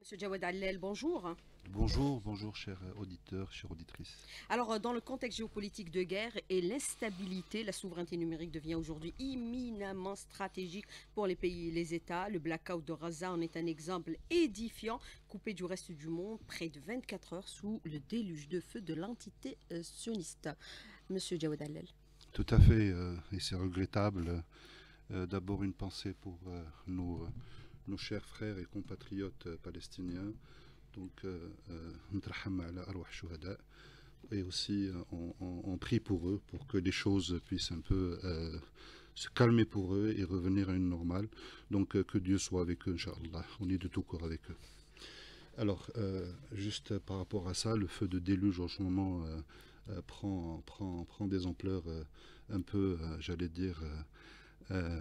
Monsieur Jawad Allel, bonjour. Bonjour, bonjour chers auditeurs, chères auditrices. Alors, dans le contexte géopolitique de guerre et l'instabilité, la souveraineté numérique devient aujourd'hui éminemment stratégique pour les pays et les États. Le blackout de Gaza en est un exemple édifiant, coupé du reste du monde près de 24 heures sous le déluge de feu de l'entité sioniste. Monsieur Jawad Allel. Tout à fait, et c'est regrettable. D'abord une pensée pour nos chers frères et compatriotes palestiniens. Donc, نترحم على أرواح الشهداء. Et aussi on prie pour eux, pour que les choses puissent un peu se calmer pour eux et revenir à une normale. Donc que Dieu soit avec eux, Inch'Allah. On est de tout cœur avec eux. Alors, juste par rapport à ça, le feu de déluge en ce moment prend des ampleurs un peu, j'allais dire, euh,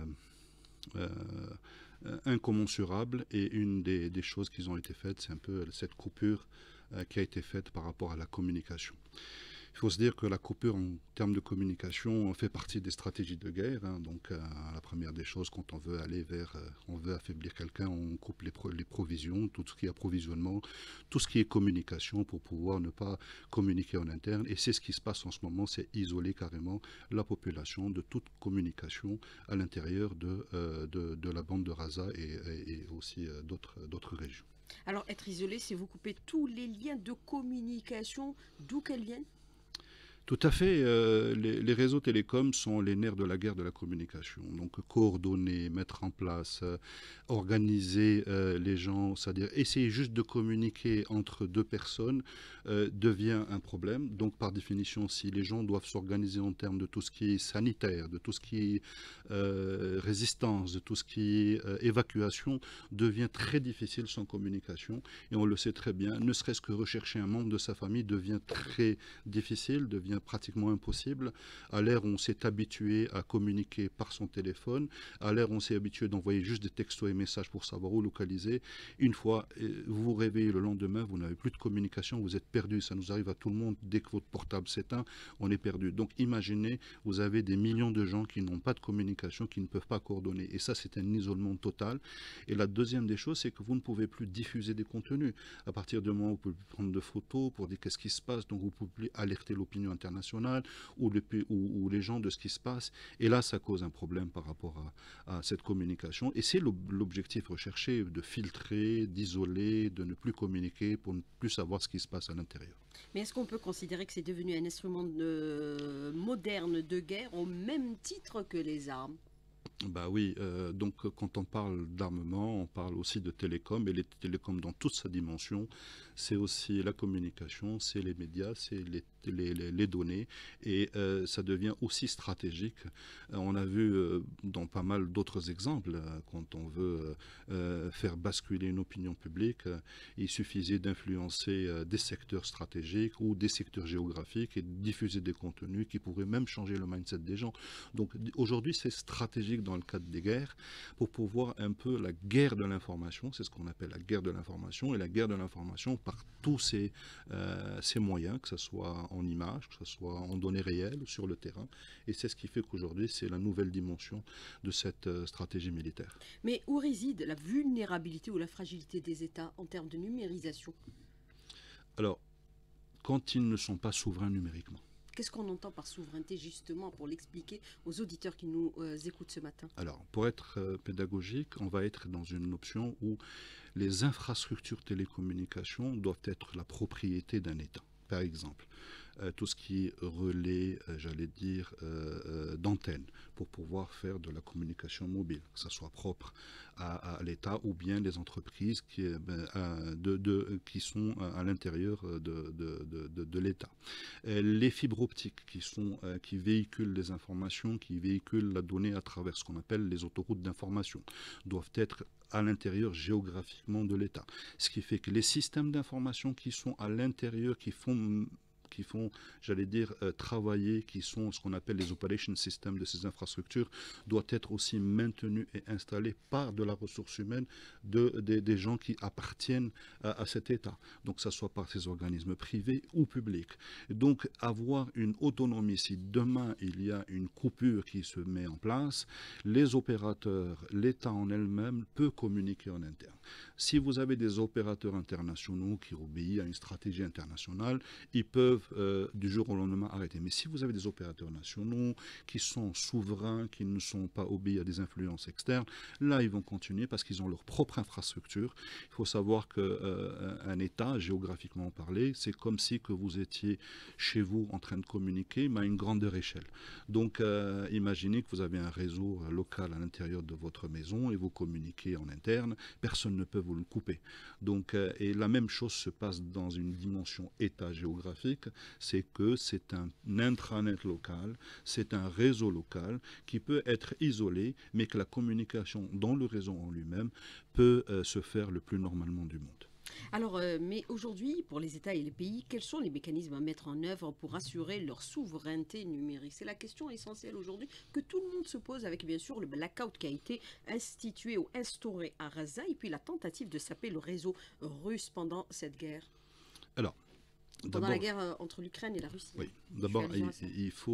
incommensurables. Et une des choses qui ont été faites, c'est un peu cette coupure qui a été faite par rapport à la communication. Il faut se dire que la coupure en termes de communication fait partie des stratégies de guerre. Donc, la première des choses, quand on veut aller vers, on veut affaiblir quelqu'un, on coupe les provisions, tout ce qui est approvisionnement, tout ce qui est communication pour pouvoir ne pas communiquer en interne. Et c'est ce qui se passe en ce moment, c'est isoler carrément la population de toute communication à l'intérieur de la bande de Gaza et aussi d'autres régions. Alors, être isolé, c'est vous couper tous les liens de communication, d'où qu'elles viennent. Tout à fait. Les réseaux télécoms sont les nerfs de la guerre de la communication. Donc coordonner, mettre en place, organiser les gens, c'est-à-dire essayer juste de communiquer entre deux personnes devient un problème. Donc par définition, si les gens doivent s'organiser en termes de tout ce qui est sanitaire, de tout ce qui est résistance, de tout ce qui est évacuation, devient très difficile sans communication. Et on le sait très bien, ne serait-ce que rechercher un membre de sa famille devient très difficile, devient pratiquement impossible. À l'ère où on s'est habitué à communiquer par son téléphone, à l'ère où on s'est habitué d'envoyer juste des textos et messages pour savoir où localiser, une fois vous vous réveillez le lendemain, vous n'avez plus de communication, vous êtes perdu. Ça nous arrive à tout le monde. Dès que votre portable s'éteint, on est perdu. Donc imaginez, vous avez des millions de gens qui n'ont pas de communication, qui ne peuvent pas coordonner. Et ça, c'est un isolement total. Et la deuxième des choses, c'est que vous ne pouvez plus diffuser des contenus. À partir du moment où vous pouvez prendre de photos pour dire qu'est-ce qui se passe, donc vous pouvez plus alerter l'opinion internationale ou les gens de ce qui se passe. Et là, ça cause un problème par rapport à cette communication. Et c'est l'objectif recherché de filtrer, d'isoler, de ne plus communiquer pour ne plus savoir ce qui se passe à l'intérieur. Mais est-ce qu'on peut considérer que c'est devenu un instrument moderne de guerre au même titre que les armes? Bah oui, donc quand on parle d'armement, on parle aussi de télécom, et les télécoms dans toute sa dimension, c'est aussi la communication, c'est les médias, c'est les données, et ça devient aussi stratégique. On a vu dans pas mal d'autres exemples, quand on veut faire basculer une opinion publique, il suffisait d'influencer des secteurs stratégiques ou des secteurs géographiques et de diffuser des contenus qui pourraient même changer le mindset des gens. Donc aujourd'hui, c'est stratégique dans le cadre des guerres pour pouvoir un peu la guerre de l'information, c'est ce qu'on appelle la guerre de l'information, et la guerre de l'information par tous ces moyens, que ce soit en images, que ce soit en données réelles sur le terrain, et c'est ce qui fait qu'aujourd'hui c'est la nouvelle dimension de cette stratégie militaire. Mais où réside la vulnérabilité ou la fragilité des États en termes de numérisation? Alors, quand ils ne sont pas souverains numériquement. Qu'est-ce qu'on entend par souveraineté justement pour l'expliquer aux auditeurs qui nous écoutent ce matin? Alors, pour être pédagogique, on va être dans une option où les infrastructures télécommunications doivent être la propriété d'un État. Par exemple, tout ce qui est relais, j'allais dire, d'antenne, pour pouvoir faire de la communication mobile, que ça soit propre à l'État ou bien les entreprises qui sont à l'intérieur de l'État. Les fibres optiques qui véhiculent les informations, qui véhiculent la donnée à travers ce qu'on appelle les autoroutes d'information, doivent être à l'intérieur géographiquement de l'État. Ce qui fait que les systèmes d'information qui sont à l'intérieur, qui qui font, j'allais dire, travailler, qui sont ce qu'on appelle les operation systems de ces infrastructures, doit être aussi maintenu et installé par de la ressource humaine des gens qui appartiennent à cet État. Donc, que ce soit par ces organismes privés ou publics. Et donc, avoir une autonomie, si demain il y a une coupure qui se met en place, les opérateurs, l'État en elle-même peut communiquer en interne. Si vous avez des opérateurs internationaux qui obéissent à une stratégie internationale, ils peuvent du jour au lendemain arrêter. Mais si vous avez des opérateurs nationaux qui sont souverains, qui ne sont pas obéis à des influences externes, là ils vont continuer parce qu'ils ont leur propre infrastructure. Il faut savoir qu'un État, géographiquement parlé, c'est comme si que vous étiez chez vous en train de communiquer, mais à une grandeur échelle. Donc imaginez que vous avez un réseau local à l'intérieur de votre maison et vous communiquez en interne, personne ne peut vous le couper. Donc, et la même chose se passe dans une dimension État géographique, c'est que c'est un intranet local, c'est un réseau local qui peut être isolé, mais que la communication dans le réseau en lui-même peut se faire le plus normalement du monde. Alors, mais aujourd'hui, pour les États et les pays, quels sont les mécanismes à mettre en œuvre pour assurer leur souveraineté numérique? C'est la question essentielle aujourd'hui que tout le monde se pose avec bien sûr le blackout qui a été institué ou instauré à Gaza et puis la tentative de saper le réseau russe pendant cette guerre, Alors, pendant la d'abord, guerre entre l'Ukraine et la Russie. oui, Je fais d'abord, allusion à ça.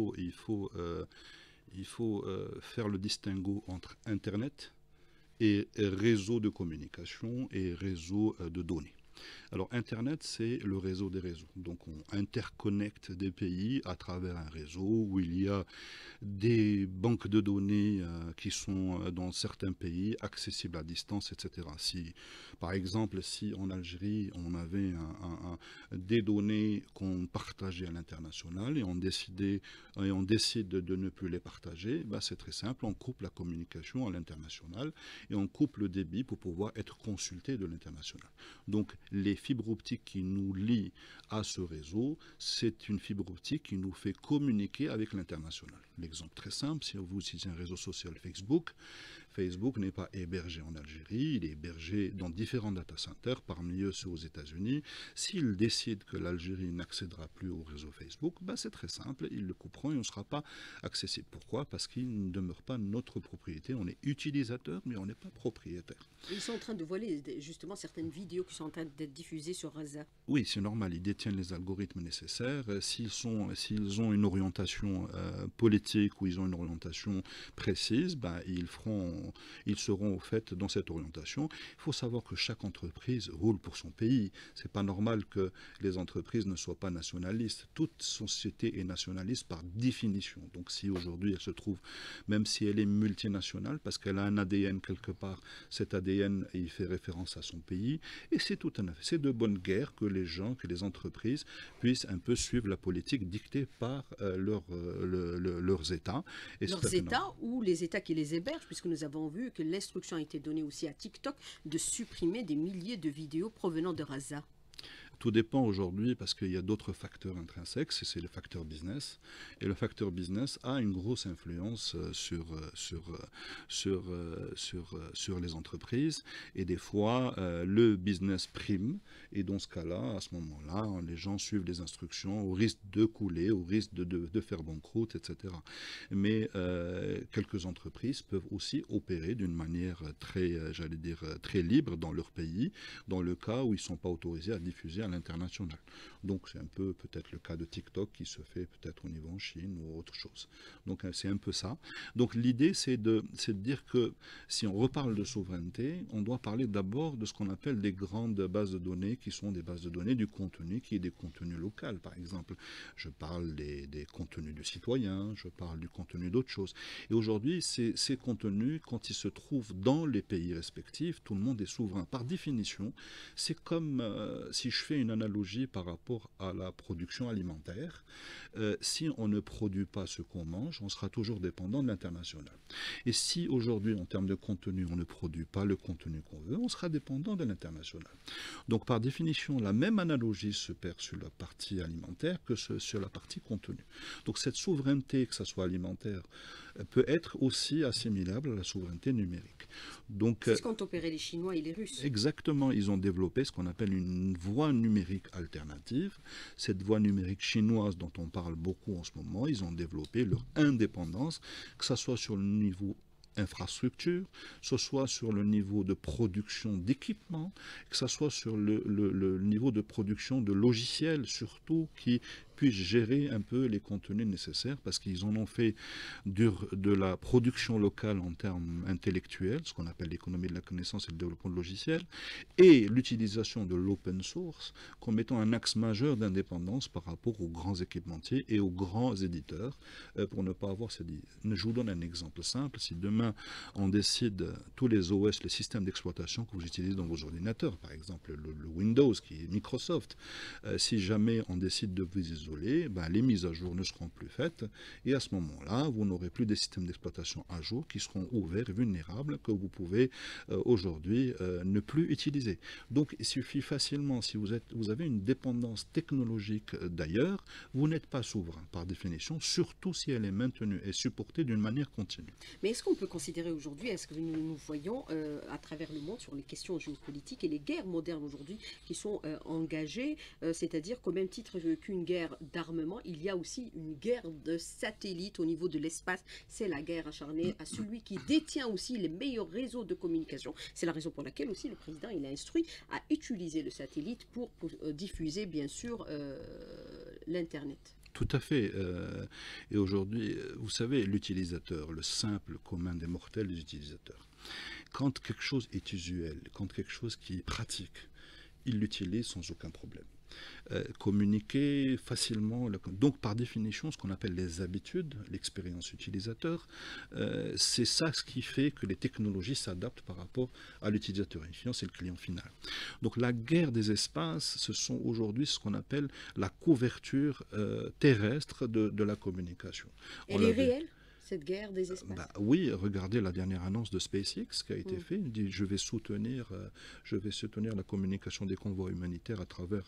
il faut faire le distinguo entre Internet et réseau de communication et réseau de données. Alors Internet, c'est le réseau des réseaux. Donc on interconnecte des pays à travers un réseau où il y a des banques de données qui sont dans certains pays accessibles à distance, etc. Si, par exemple, si en Algérie, on avait des données qu'on partageait à l'international et on décide de ne plus les partager, bah, c'est très simple, on coupe la communication à l'international et on coupe le débit pour pouvoir être consulté de l'international. Donc les fibres optiques qui nous lient à ce réseau, c'est une fibre optique qui nous fait communiquer avec l'international. L'exemple très simple, si vous utilisez un réseau social Facebook, Facebook n'est pas hébergé en Algérie, il est hébergé dans différents data centers, parmi eux ceux aux États-Unis. S'il décide que l'Algérie n'accédera plus au réseau Facebook, ben c'est très simple, ils le couperont et on ne sera pas accessible. Pourquoi? Parce qu'il ne demeure pas notre propriété. On est utilisateur, mais on n'est pas propriétaire. Ils sont en train de voiler justement certaines vidéos qui sont en train d'être diffusées sur Gaza. Oui, c'est normal, ils détiennent les algorithmes nécessaires. S'ils ont une orientation politique ou ils ont une orientation précise, ben, ils seront au fait dans cette orientation. Il faut savoir que chaque entreprise roule pour son pays. C'est pas normal que les entreprises ne soient pas nationalistes. Toute société est nationaliste par définition. Donc si aujourd'hui elle se trouve, même si elle est multinationale, parce qu'elle a un ADN quelque part, cet ADN il fait référence à son pays, et c'est tout un affaire. C'est de bonne guerre que les gens, que les entreprises puissent un peu suivre la politique dictée par leurs États. Et Leurs États ou les États qui les hébergent, puisque nous avons vu que l'instruction a été donnée aussi à TikTok de supprimer des milliers de vidéos provenant de Gaza. Tout dépend aujourd'hui parce qu'il y a d'autres facteurs intrinsèques, c'est le facteur business. Et le facteur business a une grosse influence sur les entreprises. Et des fois, le business prime. Et dans ce cas-là, à ce moment-là, les gens suivent les instructions au risque de couler, au risque de faire banqueroute, etc. Mais quelques entreprises peuvent aussi opérer d'une manière très, j'allais dire, très libre dans leur pays, dans le cas où ils ne sont pas autorisés à diffuser à l'international. Donc c'est un peu peut-être le cas de TikTok qui se fait peut-être au niveau en Chine ou autre chose. Donc c'est un peu ça. Donc l'idée c'est de dire que si on reparle de souveraineté, on doit parler d'abord de ce qu'on appelle des grandes bases de données qui sont des bases de données du contenu qui est des contenus locaux par exemple. Je parle des contenus de citoyens, je parle du contenu d'autres choses. Et aujourd'hui ces contenus quand ils se trouvent dans les pays respectifs, tout le monde est souverain. Par définition, c'est comme si je fais une analogie par rapport à la production alimentaire, si on ne produit pas ce qu'on mange, on sera toujours dépendant de l'international. Et si aujourd'hui, en termes de contenu, on ne produit pas le contenu qu'on veut, on sera dépendant de l'international. Donc par définition, la même analogie se perd sur la partie alimentaire que sur la partie contenu. Donc cette souveraineté, que ce soit alimentaire, peut être aussi assimilable à la souveraineté numérique. Donc, c'est ce qu'ont opéré les Chinois et les Russes. Exactement, ils ont développé ce qu'on appelle une voie numérique alternative. Cette voie numérique chinoise dont on parle beaucoup en ce moment, ils ont développé leur indépendance, que ce soit sur le niveau infrastructure, que ce soit sur le niveau de production d'équipements, que ce soit sur le niveau de production de logiciels surtout qui puissent gérer un peu les contenus nécessaires parce qu'ils en ont fait de la production locale en termes intellectuels, ce qu'on appelle l'économie de la connaissance et le développement de logiciels, et l'utilisation de l'open source comme étant un axe majeur d'indépendance par rapport aux grands équipementiers et aux grands éditeurs pour ne pas avoir ces... Je vous donne un exemple simple. Si demain on décide, tous les OS, les systèmes d'exploitation que vous utilisez dans vos ordinateurs, par exemple le Windows qui est Microsoft, si jamais on décide de vous isoler, ben, les mises à jour ne seront plus faites et à ce moment-là, vous n'aurez plus des systèmes d'exploitation à jour qui seront ouverts et vulnérables que vous pouvez aujourd'hui ne plus utiliser. Donc il suffit facilement, si vous avez une dépendance technologique d'ailleurs, vous n'êtes pas souverain par définition, surtout si elle est maintenue et supportée d'une manière continue. Mais est-ce qu'on peut considérer aujourd'hui, est-ce que nous voyons à travers le monde sur les questions géopolitiques et les guerres modernes aujourd'hui qui sont engagées, c'est-à-dire qu'au même titre qu'une guerre d'armement, il y a aussi une guerre de satellites au niveau de l'espace. C'est la guerre acharnée à celui qui détient aussi les meilleurs réseaux de communication. C'est la raison pour laquelle aussi le président il a instruit à utiliser le satellite pour diffuser bien sûr l'Internet. Tout à fait. Et aujourd'hui, vous savez, l'utilisateur, le simple commun des mortels des utilisateurs, quand quelque chose est usuel, quand quelque chose qui est pratique, il l'utilise sans aucun problème. Communiquer facilement. Donc, par définition, ce qu'on appelle les habitudes, l'expérience utilisateur, c'est ça ce qui fait que les technologies s'adaptent par rapport à l'utilisateur. C'est le client final. Donc, la guerre des espaces, ce sont aujourd'hui ce qu'on appelle la couverture terrestre de la communication. Elle est réelle, cette guerre des espaces? Oui, regardez la dernière annonce de SpaceX qui a été faite. Il dit je vais soutenir la communication des convois humanitaires à travers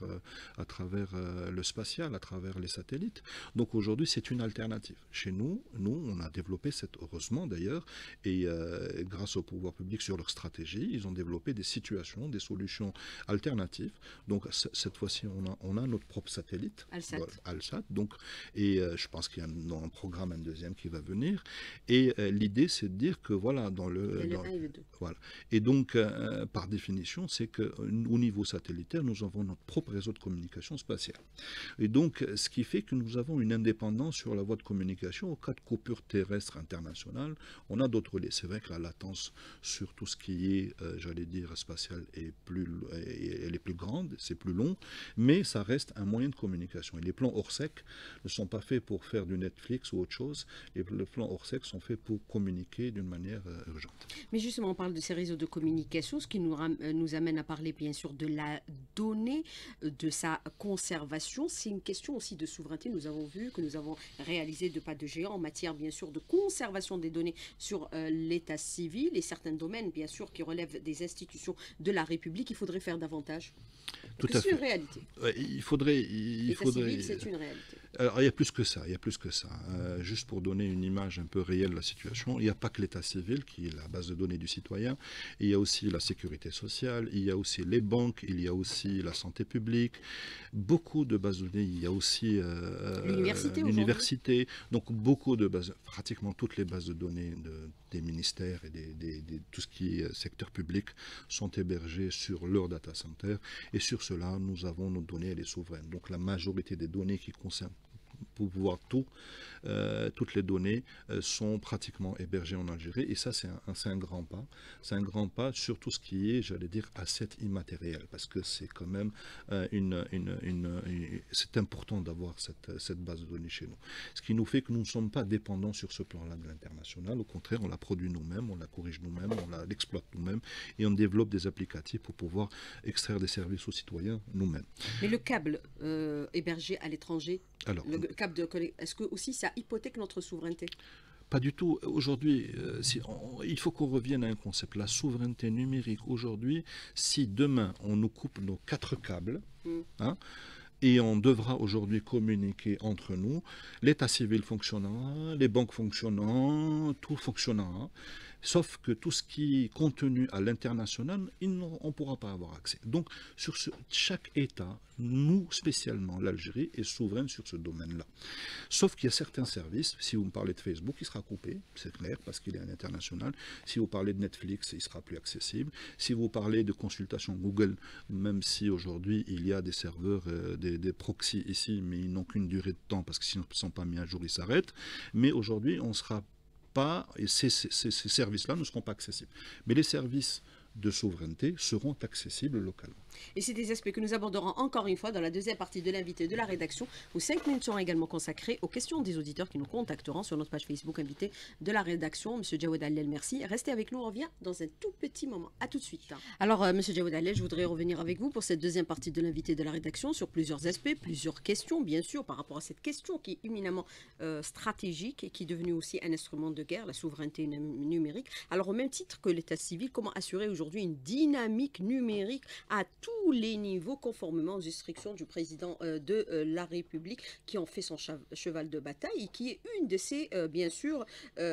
le spatial, à travers les satellites. Donc aujourd'hui, c'est une alternative. Chez nous, on a développé heureusement d'ailleurs, et grâce au pouvoir public sur leur stratégie, ils ont développé des situations, des solutions alternatives. Donc cette fois-ci, on a notre propre satellite, ALSAT. Donc, et je pense qu'il y a dans un programme un deuxième qui va venir. Et l'idée, c'est de dire que voilà, voilà. Et donc, par définition, c'est qu'au niveau satellitaire, nous avons notre propre réseau de communication spatiale. Et donc, ce qui fait que nous avons une indépendance sur la voie de communication au cas de coupure terrestre internationale. On a d'autres relais. C'est vrai que la latence sur tout ce qui est, j'allais dire, spatial elle est plus grande, c'est plus long, mais ça reste un moyen de communication. Et les plans Orsec ne sont pas faits pour faire du Netflix ou autre chose. Les plans Orsec sont faits pour communiquer d'une manière urgente. Mais justement, on parle de ces réseaux de communication, ce qui nous amène à parler bien sûr de la donnée, de sa conservation. C'est une question aussi de souveraineté. Nous avons vu que nous avons réalisé de pas de géant en matière bien sûr de conservation des données sur l'état civil et certains domaines bien sûr qui relèvent des institutions de la République. Il faudrait faire davantage. Tout à fait. C'est une réalité. Il faudrait. L'état civil, c'est une réalité. Alors, il y a plus que ça. Juste pour donner une image un peu réelle de la situation, il n'y a pas que l'état civil qui est la base de données du citoyen. Il y a aussi la sécurité sociale, il y a aussi les banques, il y a aussi la santé publique. Beaucoup de bases de données. Il y a aussi l'université. Donc beaucoup de bases, pratiquement toutes les bases de données des ministères et tout ce qui est secteur public sont hébergées sur leur data center. Et sur cela, nous avons nos données, elle est souveraine. Donc la majorité des données qui concernent pour pouvoir toutes les données sont pratiquement hébergées en Algérie. Et ça, c'est un grand pas. C'est un grand pas sur tout ce qui est, j'allais dire, asset immatériel. Parce que c'est quand même c'est important d'avoir cette base de données chez nous. Ce qui nous fait que nous ne sommes pas dépendants sur ce plan-là de l'international. Au contraire, on la produit nous-mêmes, on la corrige nous-mêmes, on l'exploite nous-mêmes et on développe des applicatifs pour pouvoir extraire des services aux citoyens nous-mêmes. Mais le câble hébergé à l'étranger, est-ce que aussi ça hypothèque notre souveraineté? Pas du tout. Aujourd'hui, il faut qu'on revienne à un concept. La souveraineté numérique, aujourd'hui, si demain on nous coupe nos 4 câbles, Et on devra aujourd'hui communiquer entre nous, l'état civil fonctionnera, les banques fonctionnant, tout fonctionnera. Sauf que tout ce qui est contenu à l'international, on ne pourra pas avoir accès. Donc, chaque État, nous spécialement, l'Algérie, est souveraine sur ce domaine-là. Sauf qu'il y a certains services, si vous me parlez de Facebook, il sera coupé, c'est clair, parce qu'il est un international. Si vous parlez de Netflix, il sera plus accessible. Si vous parlez de consultation Google, même si aujourd'hui il y a des serveurs, des proxys ici, mais ils n'ont qu'une durée de temps, parce que s'ils ne sont pas mis à jour, ils s'arrêtent. Mais aujourd'hui, on sera pas, et ces services-là ne seront pas accessibles. Mais les services de souveraineté seront accessibles localement. Et c'est des aspects que nous aborderons encore une fois dans la deuxième partie de l'invité de la rédaction, où 5 minutes seront également consacrées aux questions des auditeurs qui nous contacteront sur notre page Facebook invité de la rédaction. Monsieur Jawed Allel, merci. Restez avec nous, on revient dans un tout petit moment. À tout de suite. Alors, Monsieur Jawed Allel, je voudrais revenir avec vous pour cette deuxième partie de l'invité de la rédaction sur plusieurs aspects, plusieurs questions, bien sûr, par rapport à cette question qui est éminemment stratégique et qui est devenue aussi un instrument de guerre, la souveraineté numérique. Alors, au même titre que l'état civil, comment assurer aujourd'hui une dynamique numérique à tous les niveaux, conformément aux instructions du président de la République, qui en fait son cheval de bataille et qui est une de ses, bien sûr,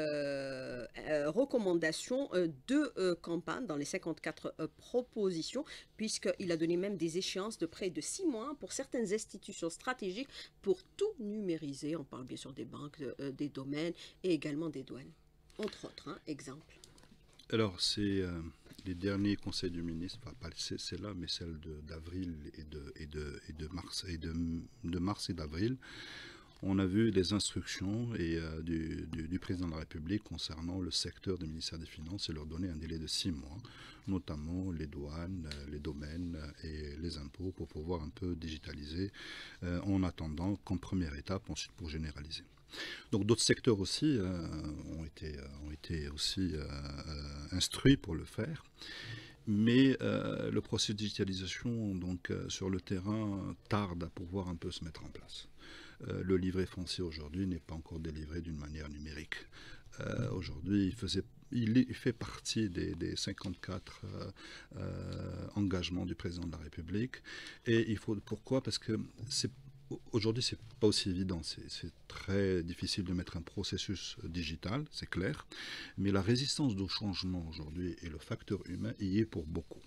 recommandations de campagne dans les 54 propositions, puisqu'il a donné même des échéances de près de 6 mois pour certaines institutions stratégiques pour tout numériser. On parle bien sûr des banques, des domaines et également des douanes, entre autres, hein, exemple. Alors, c'est les derniers conseils du ministre, enfin, pas celle-là, mais celle d'avril et de mars et d'avril. On a vu les instructions du président de la République concernant le secteur du ministère des Finances et leur donner un délai de 6 mois, notamment les douanes, les domaines et les impôts, pour pouvoir un peu digitaliser en attendant comme première étape, ensuite pour généraliser. Donc d'autres secteurs aussi ont été aussi instruits pour le faire. Mais le processus de digitalisation sur le terrain tarde à pouvoir un peu se mettre en place. Le livret foncier aujourd'hui n'est pas encore délivré d'une manière numérique. Aujourd'hui, il fait partie des 54 engagements du président de la République. Et pourquoi? Parce que aujourd'hui, c'est pas aussi évident. C'est très difficile de mettre un processus digital, c'est clair. Mais la résistance au changement aujourd'hui et le facteur humain y est pour beaucoup.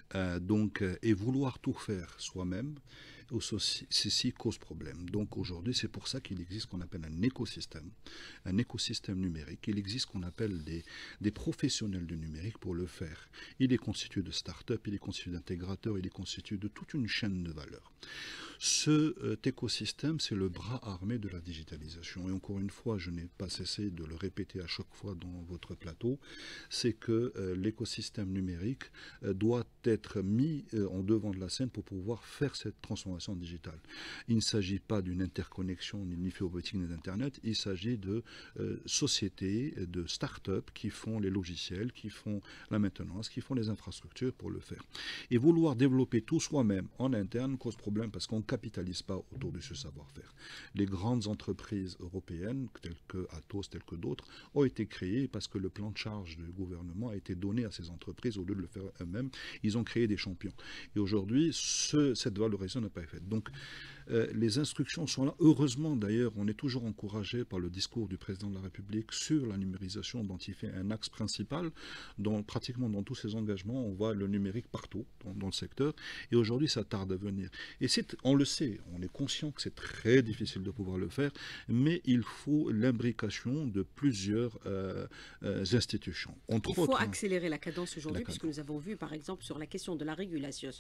Et vouloir tout faire soi-même, ceci cause problème. Donc aujourd'hui, c'est pour ça qu'il existe ce qu'on appelle un écosystème numérique. Il existe ce qu'on appelle des professionnels du numérique pour le faire. Il est constitué de start-up, il est constitué d'intégrateurs, il est constitué de toute une chaîne de valeur. Cet écosystème, c'est le bras armé de la digitalisation. Et encore une fois, je n'ai pas cessé de le répéter à chaque fois dans votre plateau, c'est que l'écosystème numérique doit être mis en devant de la scène pour pouvoir faire cette transformation digitale. Il ne s'agit pas d'une interconnexion ni fibre-optique ni d'Internet, il s'agit de sociétés, de start-up qui font les logiciels, qui font la maintenance, qui font les infrastructures pour le faire. Et vouloir développer tout soi-même en interne cause problème parce qu'on ne capitalise pas autour de ce savoir-faire. Les grandes entreprises européennes, telles que Atos, telles que d'autres, ont été créées parce que le plan de charge du gouvernement a été donné à ces entreprises au lieu de le faire eux-mêmes. Ils ont créé des champions. Et aujourd'hui, cette valorisation n'a pas été faite. Donc, les instructions sont là. Heureusement, d'ailleurs, on est toujours encouragé par le discours du président de la République sur la numérisation, dont il fait un axe principal. Pratiquement dans tous ses engagements, on voit le numérique partout dans le secteur. Et aujourd'hui, ça tarde à venir. Et on le sait, on est conscient que c'est très difficile de pouvoir le faire, mais il faut l'imbrication de plusieurs institutions. Il faut accélérer la cadence aujourd'hui, puisque nous avons vu, par exemple, sur la question de la régulation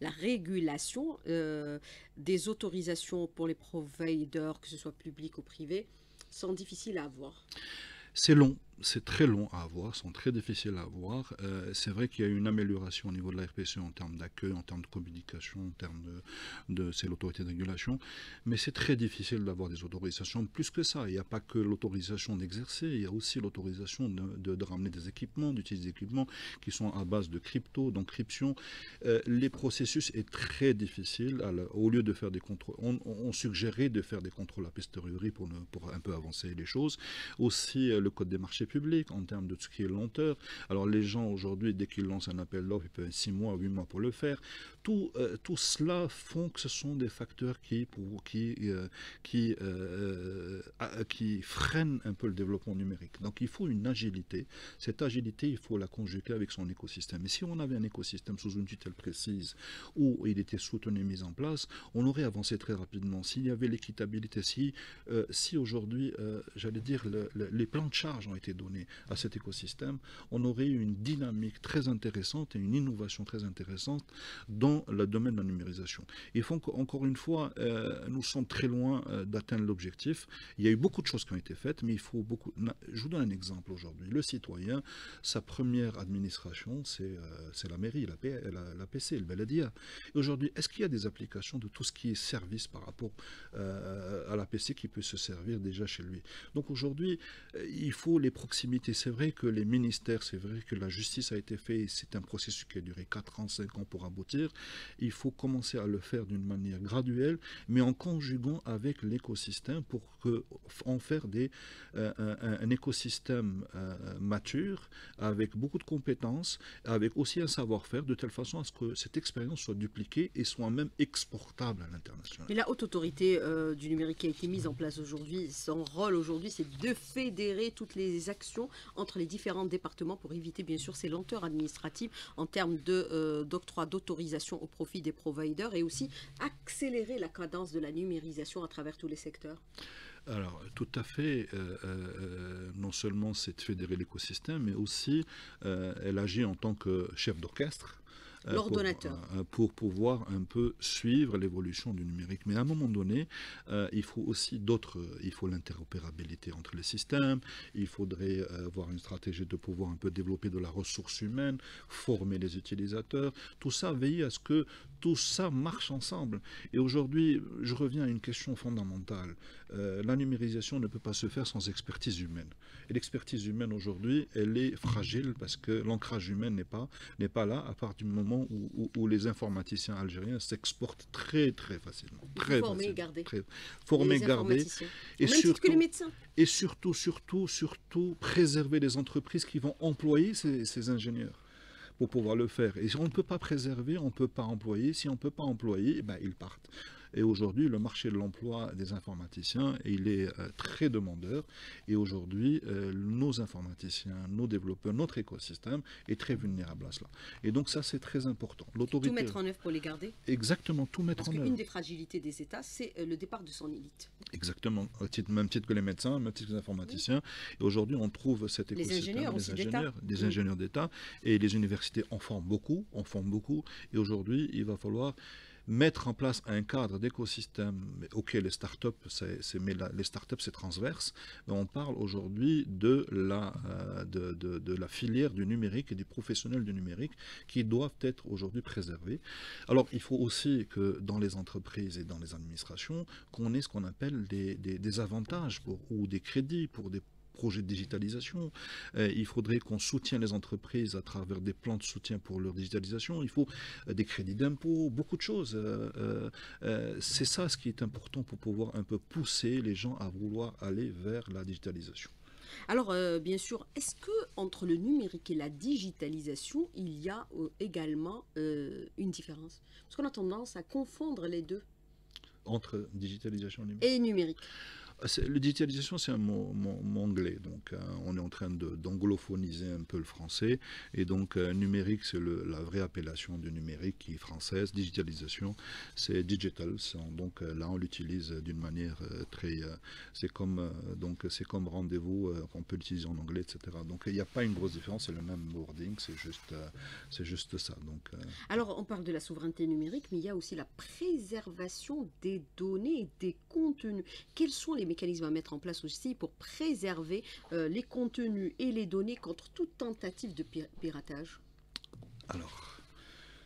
des autorisations pour les providers, que ce soit public ou privé, sont difficiles à avoir. C'est long. C'est très long à avoir, sont très difficiles à avoir. C'est vrai qu'il y a une amélioration au niveau de la RPC en termes d'accueil, en termes de communication, en termes c'est l'autorité de régulation, mais c'est très difficile d'avoir des autorisations. Plus que ça, il n'y a pas que l'autorisation d'exercer, il y a aussi l'autorisation de ramener des équipements, d'utiliser des équipements qui sont à base de crypto, d'encryption. Les processus est très difficile. Au lieu de faire des contrôles, on suggérait de faire des contrôles a posteriori pour un peu avancer les choses. Aussi, le code des marchés publique, en termes de ce qui est lenteur. Alors les gens aujourd'hui, dès qu'ils lancent un appel d'offres, ils peuvent 6 mois, 8 mois pour le faire. Tout cela font que ce sont des facteurs qui freinent un peu le développement numérique. Donc il faut une agilité. Cette agilité, il faut la conjuguer avec son écosystème. Et si on avait un écosystème sous une tutelle précise, où il était soutenu, mis en place, on aurait avancé très rapidement. S'il y avait l'équitabilité, si aujourd'hui, j'allais dire, les plans de charge ont été donnés à cet écosystème, on aurait eu une dynamique très intéressante et une innovation très intéressante dans le domaine de la numérisation. Il faut qu'encore une fois, nous sommes très loin d'atteindre l'objectif. Il y a eu beaucoup de choses qui ont été faites, mais il faut beaucoup... Je vous donne un exemple aujourd'hui. Le citoyen, sa première administration, c'est la mairie, la PC, le Beladia. Aujourd'hui, est-ce qu'il y a des applications de tout ce qui est service par rapport à la PC qui peut se servir déjà chez lui? Donc aujourd'hui, il faut les proximités. C'est vrai que les ministères, c'est vrai que la justice a été faite, c'est un processus qui a duré 4 ans, 5 ans pour aboutir. Il faut commencer à le faire d'une manière graduelle, mais en conjuguant avec l'écosystème pour en faire un écosystème mature, avec beaucoup de compétences, avec aussi un savoir-faire, de telle façon à ce que cette expérience soit dupliquée et soit même exportable à l'international. Mais la haute autorité du numérique qui a été mise en place aujourd'hui, son rôle aujourd'hui, c'est de fédérer toutes les actions entre les différents départements pour éviter bien sûr ces lenteurs administratives en termes d'octroi d'autorisation au profit des providers et aussi accélérer la cadence de la numérisation à travers tous les secteurs. Alors, tout à fait. Non seulement c'est de fédérer l'écosystème, mais aussi elle agit en tant que chef d'orchestre. L'ordonnateur. Pour pouvoir un peu suivre l'évolution du numérique. Mais à un moment donné, il faut aussi il faut l'interopérabilité entre les systèmes, il faudrait avoir une stratégie de pouvoir un peu développer de la ressource humaine, former les utilisateurs, tout ça, veiller à ce que tout ça marche ensemble. Et aujourd'hui, je reviens à une question fondamentale. La numérisation ne peut pas se faire sans expertise humaine. Et l'expertise humaine aujourd'hui, elle est fragile parce que l'ancrage humain n'est pas là à partir du moment où les informaticiens algériens s'exportent très très facilement. Très Former et facilement, garder. Former, garder. Et surtout, que les médecins. Et surtout, préserver les entreprises qui vont employer ces ingénieurs pour pouvoir le faire. Et si on ne peut pas préserver, on ne peut pas employer. Si on ne peut pas employer, eh ben, ils partent. Et aujourd'hui, le marché de l'emploi des informaticiens, il est très demandeur. Et aujourd'hui, nos informaticiens, nos développeurs, notre écosystème est très vulnérable à cela. Et donc ça, c'est très important. Tout mettre en œuvre pour les garder. Exactement, tout mettre en œuvre. Parce qu'une des fragilités des États, c'est le départ de son élite. Exactement, même titre que les médecins, même titre que les informaticiens. Oui. Et aujourd'hui, on trouve cet écosystème. Les ingénieurs d'État. Et les universités en forment beaucoup. Et aujourd'hui, il va falloir mettre en place un cadre d'écosystème. Ok, les startups, les startups c'est transverse, mais on parle aujourd'hui de la filière du numérique et des professionnels du numérique qui doivent être aujourd'hui préservés. Alors, il faut aussi que dans les entreprises et dans les administrations, qu'on ait ce qu'on appelle des avantages ou des crédits pour des projets de digitalisation. Il faudrait qu'on soutienne les entreprises à travers des plans de soutien pour leur digitalisation. Il faut des crédits d'impôt, beaucoup de choses. C'est ça ce qui est important pour pouvoir un peu pousser les gens à vouloir aller vers la digitalisation. Alors, bien sûr, est-ce que entre le numérique et la digitalisation, il y a également une différence? Parce qu'on a tendance à confondre les deux. Entre digitalisation et numérique. La digitalisation, c'est un mot anglais, donc on est en train d'anglophoniser un peu le français, et donc numérique, c'est la vraie appellation du numérique qui est française. Digitalisation, c'est digital, donc là on l'utilise d'une manière très, c'est comme rendez-vous, on peut l'utiliser en anglais, etc. Donc il n'y a pas une grosse différence, c'est le même wording, c'est juste ça. Donc, Alors on parle de la souveraineté numérique, mais il y a aussi la préservation des données et des contenus. Quels sont les mécanismes à mettre en place aussi pour préserver les contenus et les données contre toute tentative de piratage? Alors,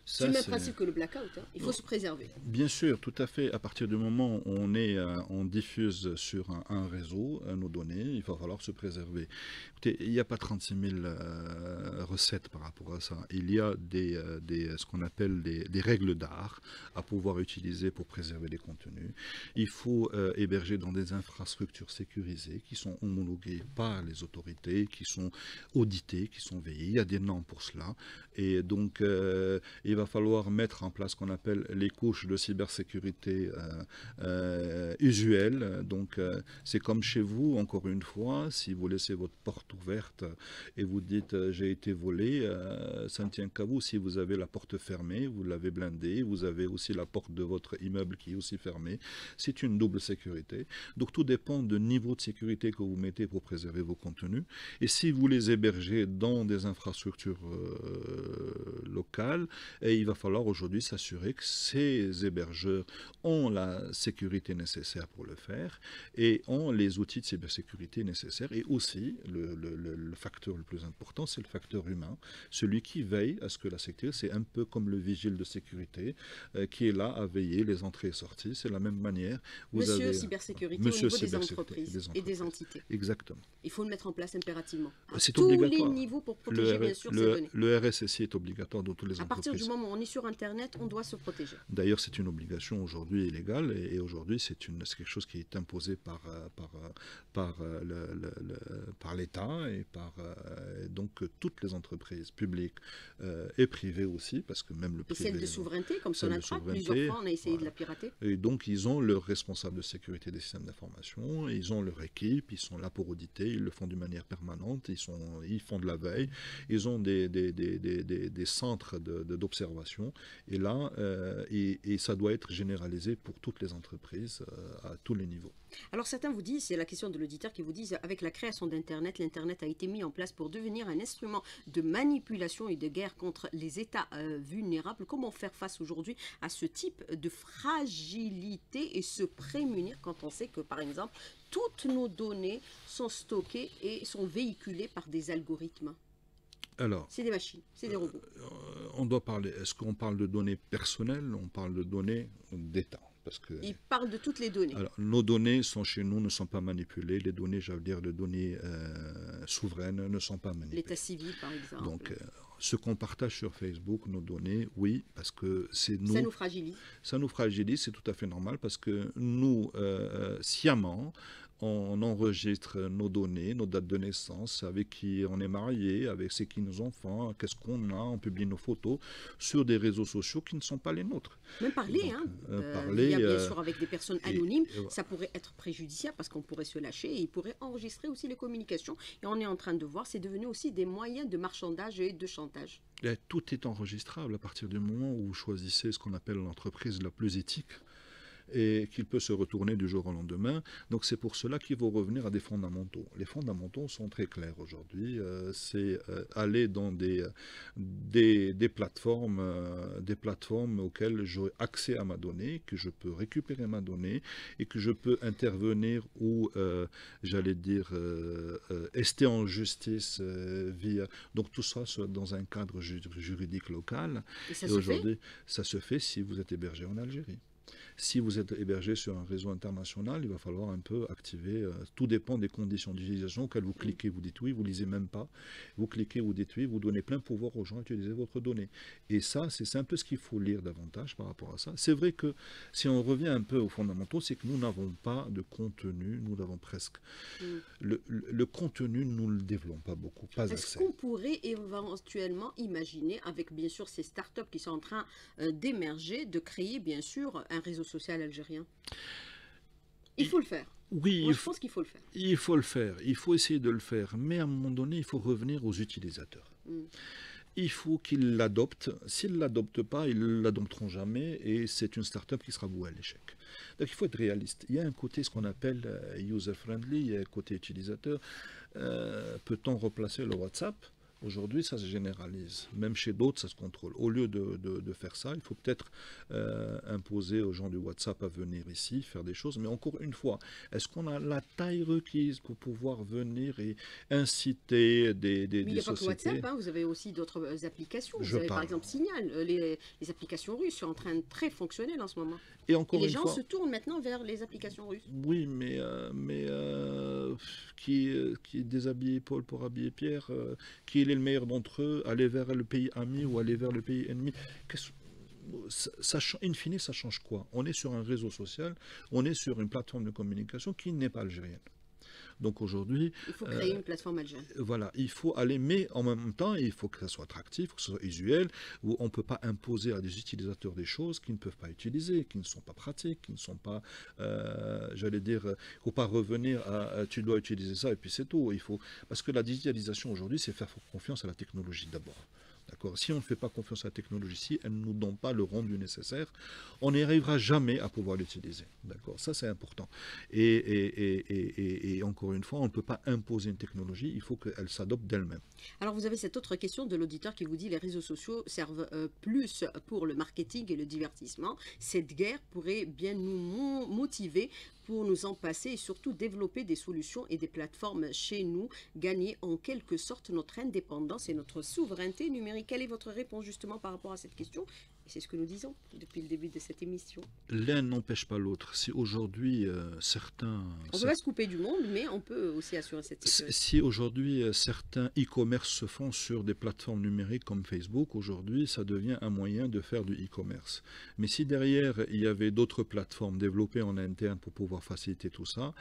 C'est le même principe que le blackout, hein. Il faut se préserver. Bien sûr, tout à fait. À partir du moment où on diffuse sur un réseau nos données, il va falloir se préserver. Écoutez, il n'y a pas 36 000 recettes par rapport à ça. Il y a ce qu'on appelle des règles d'art à pouvoir utiliser pour préserver les contenus. Il faut héberger dans des infrastructures sécurisées qui sont homologuées par les autorités, qui sont auditées, qui sont veillées. Il y a des normes pour cela. Et donc, il va falloir mettre en place ce qu'on appelle les couches de cybersécurité usuelles. Donc, c'est comme chez vous, encore une fois, si vous laissez votre porte ouverte et vous dites j'ai été volé, ça ne tient qu'à vous. Si vous avez la porte fermée, vous l'avez blindée, vous avez aussi la porte de votre immeuble qui est aussi fermée. C'est une double sécurité. Donc, tout dépend du niveau de sécurité que vous mettez pour préserver vos contenus. Et si vous les hébergez dans des infrastructures locales, et il va falloir aujourd'hui s'assurer que ces hébergeurs ont la sécurité nécessaire pour le faire et ont les outils de cybersécurité nécessaires. Et aussi, le facteur le plus important, c'est le facteur humain. Celui qui veille à ce que la sécurité, c'est un peu comme le vigile de sécurité qui est là à veiller les entrées et sorties. C'est la même manière. Monsieur cybersécurité au niveau des entreprises et des entités. Exactement. Il faut le mettre en place impérativement. C'est tous obligatoire. les niveaux pour protéger bien sûr ces données. Le RSSI est obligatoire dans toutes les entreprises. À partir du moment où on est sur Internet, on doit se protéger. D'ailleurs, c'est une obligation aujourd'hui illégale et aujourd'hui, c'est quelque chose qui est imposé par l'État et par donc toutes les entreprises publiques et privées aussi, parce que même le privé... Et celle de souveraineté, comme Sonatrach, plusieurs fois on a essayé de la pirater. Et donc, ils ont leur responsable de sécurité des systèmes d'information, ils ont leur équipe, ils sont là pour auditer, ils le font d'une manière permanente, ils font de la veille, ils ont des centres d'observation, et là, et ça doit être généralisé pour toutes les entreprises à tous les niveaux. Alors certains vous disent, c'est la question de l'auditeur qui vous disent, avec la création d'Internet, l'Internet a été mis en place pour devenir un instrument de manipulation et de guerre contre les États vulnérables. Comment faire face aujourd'hui à ce type de fragilité et se prémunir quand on sait que, par exemple, toutes nos données sont stockées et sont véhiculées par des algorithmes? Alors, c'est des machines, c'est des robots. On doit parler, est-ce qu'on parle de données personnelles, on parle de données d'État? Parce que, il parle de toutes les données. Alors, nos données sont chez nous, ne sont pas manipulées. Les données, j'allais dire, les données souveraines ne sont pas manipulées. L'état civil, par exemple. Donc, ce qu'on partage sur Facebook, nos données, oui, parce que c'est nous... Ça nous fragilise. Ça nous fragilise, c'est tout à fait normal, parce que nous, sciemment, on enregistre nos données, nos dates de naissance, avec qui on est marié, avec c'est qui nos enfants, qu'est-ce qu'on a, on publie nos photos sur des réseaux sociaux qui ne sont pas les nôtres. Même parler, parler, il y a bien sûr avec des personnes anonymes, ça pourrait être préjudiciable parce qu'on pourrait se lâcher et ils pourraient enregistrer aussi les communications. Et on est en train de voir, c'est devenu aussi des moyens de marchandage et de chantage. Et tout est enregistrable à partir du moment où vous choisissez ce qu'on appelle l'entreprise la plus éthique, et qu'il peut se retourner du jour au lendemain. Donc c'est pour cela qu'il faut revenir à des fondamentaux. Les fondamentaux sont très clairs aujourd'hui. C'est aller dans des plateformes auxquelles j'ai accès à ma donnée, que je peux récupérer ma donnée et que je peux intervenir ou, j'allais dire, ester en justice via... Donc tout ça dans un cadre juridique local. Et aujourd'hui, ça se fait si vous êtes hébergé en Algérie. Si vous êtes hébergé sur un réseau international, il va falloir un peu activer, tout dépend des conditions d'utilisation auxquelles vous cliquez, vous dites oui, vous lisez même pas, vous cliquez, vous dites oui, vous donnez plein pouvoir aux gens à utiliser votre donnée. Et ça, c'est un peu ce qu'il faut lire davantage par rapport à ça. C'est vrai que si on revient un peu aux fondamentaux, c'est que nous n'avons pas de contenu, nous l'avons presque. Le contenu, nous ne le développons pas beaucoup, pas assez. Est-ce qu'on pourrait éventuellement imaginer, avec bien sûr ces startups qui sont en train d'émerger, de créer bien sûr un réseau social algérien? Il faut le faire. Oui, moi, je pense qu'il faut le faire. Il faut le faire, il faut essayer de le faire, mais à un moment donné, il faut revenir aux utilisateurs. Il faut qu'ils l'adoptent. S'ils ne l'adoptent pas, ils ne l'adopteront jamais et c'est une start-up qui sera vouée à l'échec. Donc il faut être réaliste. Il y a un côté, ce qu'on appelle user-friendly, il y a un côté utilisateur. Peut-on replacer le WhatsApp Aujourd'hui, ça se généralise. Même chez d'autres, ça se contrôle. Au lieu de faire ça, il faut peut-être imposer aux gens du WhatsApp à venir ici, faire des choses. Mais encore une fois, est-ce qu'on a la taille requise pour pouvoir venir et inciter des Mais il n'y a pas que sociétés? WhatsApp, hein, vous avez aussi d'autres applications. Vous Je avez par parle. exemple Signal, les applications russes sont en train de très fonctionnelles en ce moment. Et Et encore les une gens fois, se tournent maintenant vers les applications russes. oui, qui déshabille Paul pour habiller Pierre, qui est le meilleur d'entre eux, aller vers le pays ami ou aller vers le pays ennemi? Qu'est-ce- In fine, ça change quoi? On est sur un réseau social, on est sur une plateforme de communication qui n'est pas algérienne. Donc aujourd'hui, Il faut créer une plateforme algérienne. voilà, il faut aller, mais en même temps, il faut que ça soit attractif, que ce soit usuel, où on ne peut pas imposer à des utilisateurs des choses qu'ils ne peuvent pas utiliser, qui ne sont pas pratiques, qui ne sont pas, j'allais dire, il ne faut pas revenir à tu dois utiliser ça et puis c'est tout. Parce que la digitalisation aujourd'hui, c'est faire confiance à la technologie d'abord. D'accord. Si on ne fait pas confiance à la technologie, si elle ne nous donne pas le rendu nécessaire, on n'y arrivera jamais à pouvoir l'utiliser. D'accord. Ça, c'est important. Et encore une fois, on ne peut pas imposer une technologie, il faut qu'elle s'adopte d'elle-même. Alors vous avez cette autre question de l'auditeur qui vous dit les réseaux sociaux servent plus pour le marketing et le divertissement. Cette guerre pourrait bien nous motiver pour nous en passer et surtout développer des solutions et des plateformes chez nous, gagner en quelque sorte notre indépendance et notre souveraineté numérique. Quelle est votre réponse justement par rapport à cette question? Et c'est ce que nous disons depuis le début de cette émission. L'un n'empêche pas l'autre. Si aujourd'hui certains... On ne peut pas se couper du monde, mais on peut aussi assurer cette sécurité. Si aujourd'hui certains e-commerce se font sur des plateformes numériques comme Facebook, aujourd'hui ça devient un moyen de faire du e-commerce. Mais si derrière il y avait d'autres plateformes développées en interne pour pouvoir faciliter tout ça,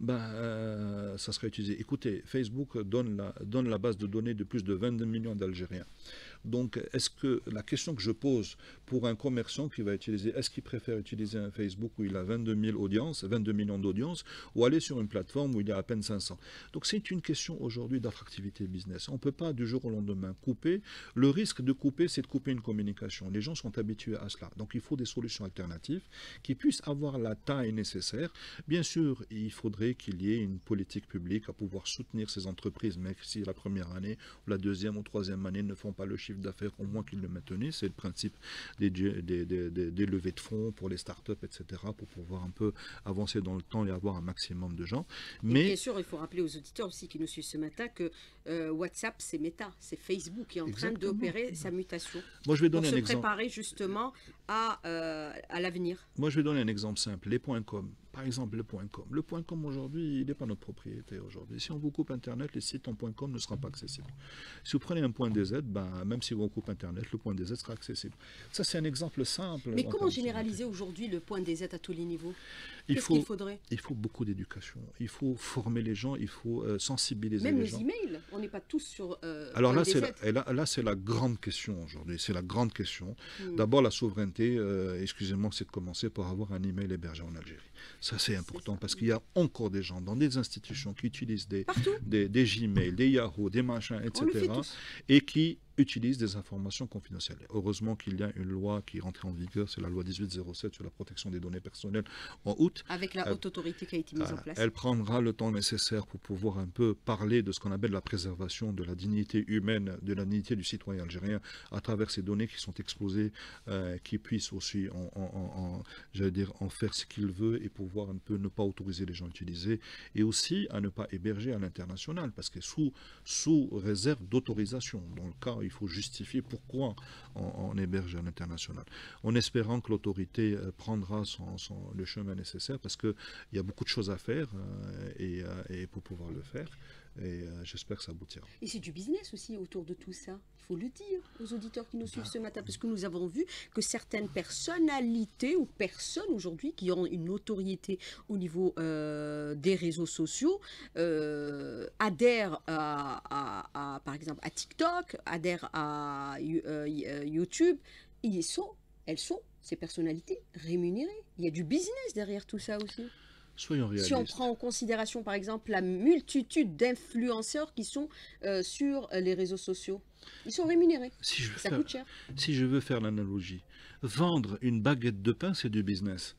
ça serait utilisé. Écoutez, Facebook donne la base de données de plus de 22 millions d'Algériens. Donc, est-ce que la question que je pose pour un commerçant qui va utiliser, est-ce qu'il préfère utiliser un Facebook où il a 22 millions d'audience, ou aller sur une plateforme où il y a à peine 500? Donc, c'est une question aujourd'hui d'attractivité business. On ne peut pas du jour au lendemain couper. Le risque de couper, c'est de couper une communication. Les gens sont habitués à cela. Donc, il faut des solutions alternatives qui puissent avoir la taille nécessaire. Bien sûr, il faudrait qu'il y ait une politique publique à pouvoir soutenir ces entreprises, mais si la première année, ou la deuxième ou troisième année ne font pas le chiffre d'affaires, au moins qu'ils le maintenaient. C'est le principe des levées de fonds pour les startups, etc., pour pouvoir un peu avancer dans le temps et avoir un maximum de gens. Mais bien sûr, il faut rappeler aux auditeurs aussi qui nous suivent ce matin que WhatsApp, c'est Meta, c'est Facebook qui est en train d'opérer sa mutation. Moi, je vais donner pour un se exemple. préparer justement à l'avenir. Moi, je vais donner un exemple simple. Les .com. Par exemple, le .com. Le .com aujourd'hui, il n'est pas notre propriété aujourd'hui. Si on vous coupe Internet, les sites en .com ne seront pas accessibles. Si vous prenez un .dz, même si on coupe Internet, le .dz sera accessible. Ça, c'est un exemple simple. Mais comment généraliser aujourd'hui le .dz à tous les niveaux? Qu'est-ce qu'il faudrait? Il faut beaucoup d'éducation. Il faut former les gens, il faut sensibiliser les gens. Même nos emails, on n'est pas tous sur Alors là, c'est la grande question aujourd'hui. C'est la grande question. D'abord, la souveraineté, excusez-moi, c'est de commencer par avoir un email hébergé en Algérie. Ça, c'est important parce qu'il y a encore des gens dans des institutions qui utilisent des Gmail, des Yahoo, des machins, etc. et qui utilisent des informations confidentielles. Heureusement qu'il y a une loi qui est rentrée en vigueur, c'est la loi 1807 sur la protection des données personnelles en août. Avec la haute autorité qui a été mise en place. Elle prendra le temps nécessaire pour pouvoir un peu parler de ce qu'on appelle la préservation de la dignité humaine, de la dignité du citoyen algérien à travers ces données qui sont exposées, qui puissent aussi en faire ce qu'il veut et pouvoir un peu ne pas autoriser les gens à utiliser et aussi à ne pas héberger à l'international parce que sous réserve d'autorisation. Dans le cas, il faut justifier pourquoi on héberge à l'international. En espérant que l'autorité prendra le chemin nécessaire parce qu'il y a beaucoup de choses à faire et pour pouvoir le faire. Et j'espère que ça aboutira. Et c'est du business aussi autour de tout ça. Il faut le dire aux auditeurs qui nous suivent ce matin, parce que nous avons vu que certaines personnalités ou personnes aujourd'hui qui ont une notoriété au niveau des réseaux sociaux adhèrent par exemple à TikTok, adhèrent à YouTube. Elles sont, ces personnalités, rémunérées. Il y a du business derrière tout ça aussi. Soyons réalistes. Si on prend en considération, par exemple, la multitude d'influenceurs qui sont sur les réseaux sociaux, ils sont rémunérés. Coûte cher. Si je veux faire l'analogie, vendre une baguette de pain, c'est du business.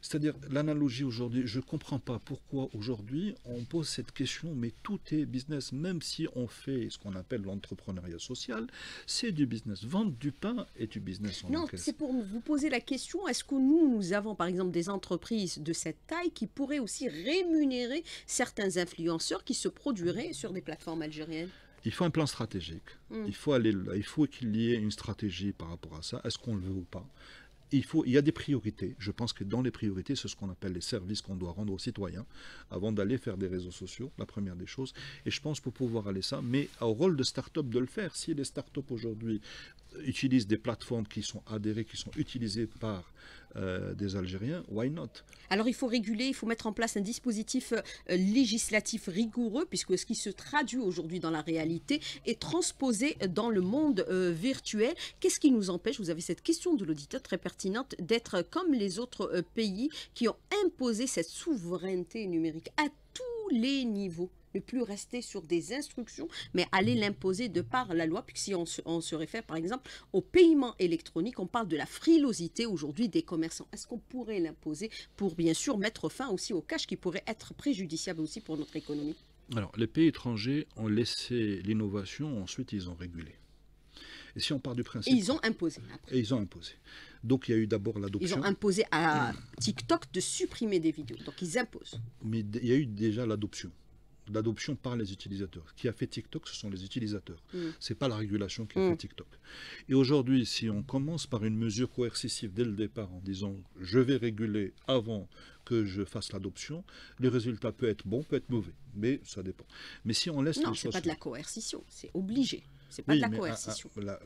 C'est-à-dire, l'analogie aujourd'hui, je ne comprends pas pourquoi aujourd'hui on pose cette question, mais tout est business, même si on fait ce qu'on appelle l'entrepreneuriat social, c'est du business. Vendre du pain est du business en Non, encaisse. c'est pour vous poser la question, est-ce que nous avons par exemple des entreprises de cette taille qui pourraient aussi rémunérer certains influenceurs qui se produiraient sur des plateformes algériennes? Il faut un plan stratégique. Hmm. Il faut aller là. Il faut qu'il y ait une stratégie par rapport à ça. Est-ce qu'on le veut ou pas? Il y a des priorités. Je pense que dans les priorités, c'est ce qu'on appelle les services qu'on doit rendre aux citoyens avant d'aller faire des réseaux sociaux, la première des choses. Et je pense pour pouvoir aller ça, mais au rôle de start-up de le faire. Si les start-up aujourd'hui utilisent des plateformes qui sont adhérées, qui sont utilisées par des Algériens, why not? Alors il faut réguler, il faut mettre en place un dispositif législatif rigoureux, puisque ce qui se traduit aujourd'hui dans la réalité est transposé dans le monde virtuel. Qu'est-ce qui nous empêche, vous avez cette question de l'auditeur très pertinente, d'être comme les autres pays qui ont imposé cette souveraineté numérique à tous les niveaux? Ne plus rester sur des instructions, mais aller l'imposer de par la loi. Puis si on se réfère par exemple au paiement électronique, on parle de la frilosité aujourd'hui des commerçants. Est-ce qu'on pourrait l'imposer pour bien sûr mettre fin aussi au cash qui pourrait être préjudiciable aussi pour notre économie? Alors, les pays étrangers ont laissé l'innovation, ensuite ils ont régulé. Et si on part du Et principe... ils ont imposé après. Et ils ont imposé. Donc il y a eu d'abord Ils l'adoption, ont imposé à TikTok de supprimer des vidéos. Donc ils imposent. mais il y a eu déjà l'adoption. L'adoption par les utilisateurs. Qui a fait TikTok, ce sont les utilisateurs. Ce n'est pas la régulation qui a fait TikTok. Et aujourd'hui, si on commence par une mesure coercitive dès le départ en disant je vais réguler avant que je fasse l'adoption, le résultat peut être bon, peut être mauvais, mais ça dépend. Mais si on laisse Non, les c'est choses... pas de la coercition, c'est obligé. C'est pas Oui, de la mais coercition.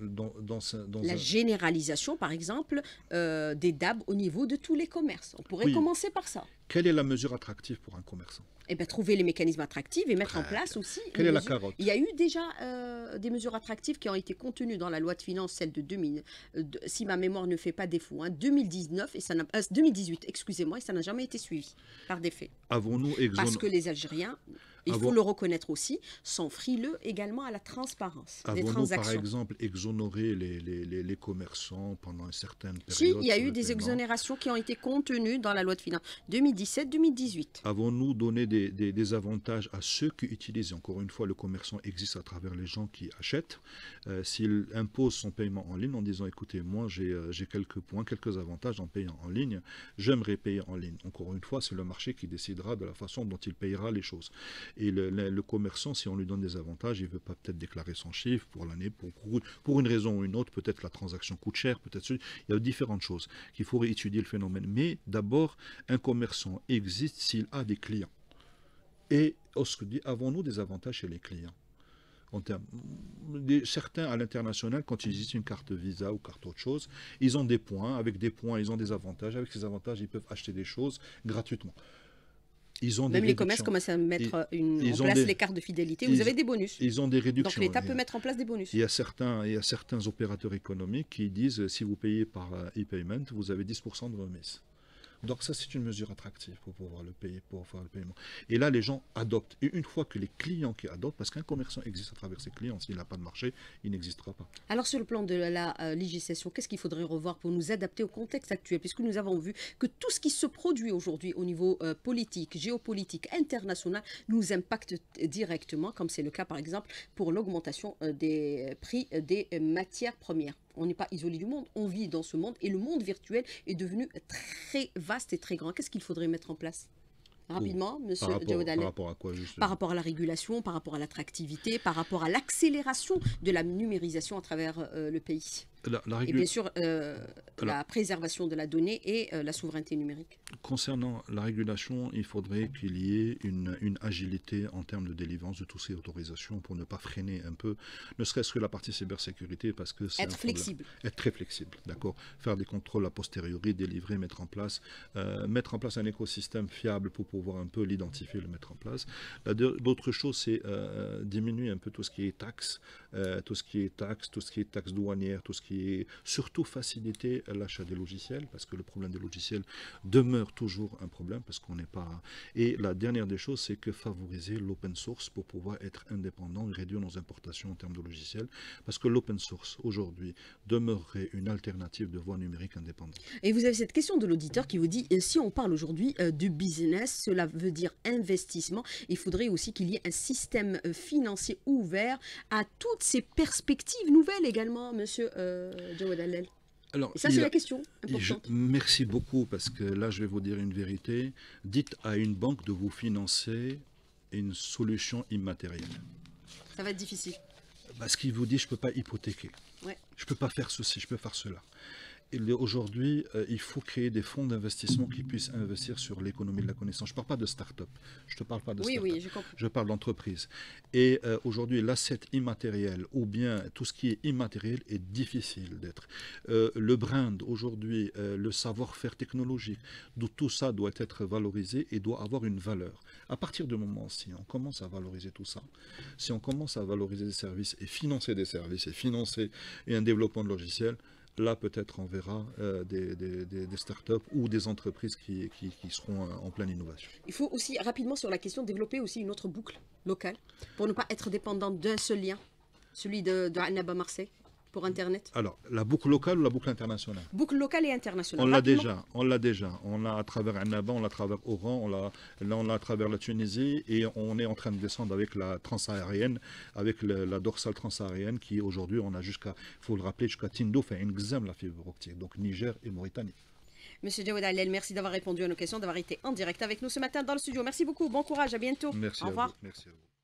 dans Généralisation, par exemple, des DAB au niveau de tous les commerces. On pourrait Oui. commencer par ça. Quelle est la mesure attractive pour un commerçant? Eh bien, trouver les mécanismes attractifs et mettre en Très place aussi. Quelle une est la mesure. carotte? Il y a eu déjà des mesures attractives qui ont été contenues dans la loi de finances, celle de 2000, si ma mémoire ne fait pas défaut, 2019 et ça 2018, excusez-moi, et ça n'a jamais été suivi par des faits. Avons-nous Parce que les Algériens, il faut le reconnaître aussi, sont frileux également à la transparence des Avons-nous, par transactions. exemple, exonéré les commerçants pendant une certaine période? Si, il y a sur eu le des paiement? exonérations qui ont été contenues dans la loi de finances 2017-2018. Avons-nous donné des avantages à ceux qui utilisent? Encore une fois, le commerçant existe à travers les gens qui achètent. S'il impose son paiement en ligne en disant, écoutez, moi j'ai quelques points, quelques avantages en payant en ligne, j'aimerais payer en ligne. Encore une fois, c'est le marché qui décidera de la façon dont il payera les choses. Et le commerçant, si on lui donne des avantages, il ne veut pas peut-être déclarer son chiffre pour l'année, pour une raison ou une autre, peut-être la transaction coûte cher, peut-être... Il y a différentes choses qu'il faudrait étudier le phénomène. Mais d'abord, un commerçant existe s'il a des clients. Et avons-nous des avantages chez les clients? Certains à l'international, quand ils utilisent une carte Visa ou carte autre chose, ils ont des points. Avec des points, ils ont des avantages. Avec ces avantages, ils peuvent acheter des choses gratuitement. Même les commerces commencent à mettre en place les cartes de fidélité. Vous avez des bonus. Ils ont des réductions. Donc l'État peut mettre en place des bonus. Il y a certains opérateurs économiques qui disent si vous payez par e-payment, vous avez 10% de remise. Donc ça, c'est une mesure attractive pour pouvoir le payer, pour faire le paiement. Et là, les gens adoptent. Et une fois que les clients qui adoptent, parce qu'un commerçant existe à travers ses clients, s'il n'a pas de marché, il n'existera pas. Alors sur le plan de la législation, qu'est-ce qu'il faudrait revoir pour nous adapter au contexte actuel? Puisque nous avons vu que tout ce qui se produit aujourd'hui au niveau politique, géopolitique, international, nous impacte directement, comme c'est le cas par exemple pour l'augmentation des prix des matières premières. On n'est pas isolé du monde, on vit dans ce monde et le monde virtuel est devenu très vaste et très grand. Qu'est-ce qu'il faudrait mettre en place? Rapidement, monsieur Djaouad Alem. Par rapport à quoi, justement? Par rapport à la régulation, par rapport à l'attractivité, par rapport à l'accélération de la numérisation à travers le pays. Et bien sûr, la préservation de la donnée et la souveraineté numérique. Concernant la régulation, il faudrait qu'il y ait une agilité en termes de délivrance de toutes ces autorisations pour ne pas freiner un peu, ne serait-ce que la partie cybersécurité, parce que c'est être flexible. Être très flexible, d'accord. Faire des contrôles a posteriori, délivrer, mettre en place un écosystème fiable pour pouvoir un peu l'identifier, le mettre en place. D'autres choses, c'est diminuer un peu tout ce qui est taxes, tout ce qui est taxes douanières, tout ce qui qui est surtout faciliter l'achat des logiciels, parce que le problème des logiciels demeure toujours un problème, parce qu'on n'est pas... Et la dernière des choses, c'est que favoriser l'open source pour pouvoir être indépendant et réduire nos importations en termes de logiciels, parce que l'open source, aujourd'hui, demeurerait une alternative de voie numérique indépendante. Et vous avez cette question de l'auditeur qui vous dit, si on parle aujourd'hui de business, cela veut dire investissement, il faudrait aussi qu'il y ait un système financier ouvert à toutes ces perspectives nouvelles également, monsieur Jawad Allel. Alors, Et ça, c'est la question importante. merci beaucoup, parce que là, je vais vous dire une vérité. Dites à une banque de vous financer une solution immatérielle. Ça va être difficile. Parce qu'il vous dit, je ne peux pas hypothéquer. Ouais. Je ne peux pas faire ceci, je peux faire cela. Aujourd'hui, il faut créer des fonds d'investissement qui puissent investir sur l'économie de la connaissance. Je ne parle pas de start-up. Je ne te parle pas de start-up. Oui, je comprends. Je parle d'entreprise. Et aujourd'hui, l'asset immatériel ou bien tout ce qui est immatériel est difficile d'être. Le brand, aujourd'hui, le savoir-faire technologique, tout ça doit être valorisé et doit avoir une valeur. À partir du moment si on commence à valoriser tout ça, si on commence à valoriser des services et financer des services et financer un développement de logiciels, là, peut-être, on verra des startups ou des entreprises qui seront en pleine innovation. Il faut aussi, rapidement sur la question, développer aussi une autre boucle locale pour ne pas être dépendant d'un seul lien, celui de Annaba Marseille, pour Internet. Alors, la boucle locale ou la boucle internationale? Boucle locale et internationale. On l'a déjà. On l'a à travers Annaba, on l'a à travers Oran, là on l'a à travers la Tunisie, et on est en train de descendre avec la transsaharienne, avec la dorsale transsaharienne qui aujourd'hui, on a jusqu'à, il faut le rappeler, jusqu'à Tindo, fait une examen la fibre optique, donc Niger et Mauritanie. Monsieur Jawad Allel, merci d'avoir répondu à nos questions, d'avoir été en direct avec nous ce matin dans le studio. Merci beaucoup, bon courage, à bientôt. Merci Au revoir. Merci à vous.